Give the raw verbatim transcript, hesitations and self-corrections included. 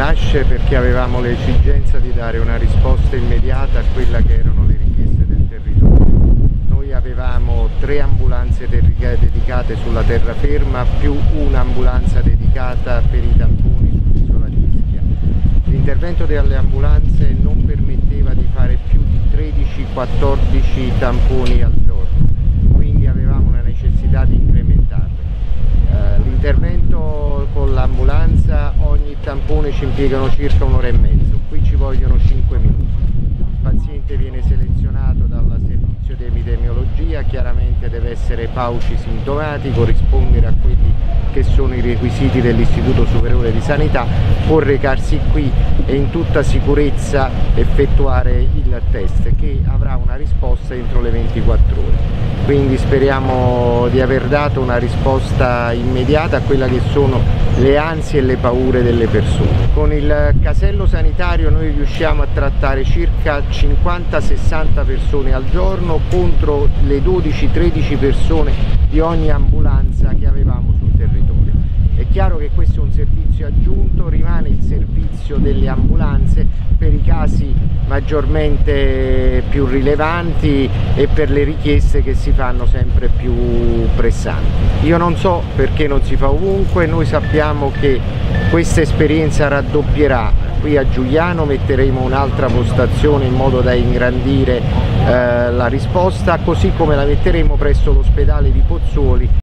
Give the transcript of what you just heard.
nasce perché avevamo l'esigenza di dare una risposta immediata a quella che erano le richieste del territorio. Noi avevamo tre ambulanze dedicate sulla terraferma più un'ambulanza dedicata per i tamponi sull'isola di Ischia. L'intervento delle ambulanze non permetteva di fare più di tredici quattordici tamponi al giorno, quindi avevamo una necessità di incrementarlo. Uh, l'intervento con l'ambulanza, ogni tampone ci impiegano circa un'ora e mezzo, qui ci vogliono cinque minuti. Il paziente viene selezionato dal servizio di epidemiologia, chiaramente deve essere pauci sintomatico, rispondere a quelli che sono i requisiti dell'Istituto Superiore di Sanità, può recarsi qui e in tutta sicurezza effettuare il test, che avrà una risposta entro le ventiquattro ore. Quindi speriamo di aver dato una risposta immediata a quella che sono le ansie e le paure delle persone. Con il casello sanitario noi riusciamo a trattare circa cinquanta sessanta persone al giorno contro le dodici tredici persone di ogni ambulanza che avevamo sul territorio. È chiaro che questo è un servizio aggiunto, rimane il servizio delle ambulanze per i casi maggiormente più rilevanti e per le richieste che si fanno sempre più pressanti. Io non so perché non si fa ovunque, noi sappiamo che questa esperienza raddoppierà. Qui a Giugliano metteremo un'altra postazione in modo da ingrandire eh, la risposta, così come la metteremo presso l'ospedale di Pozzuoli.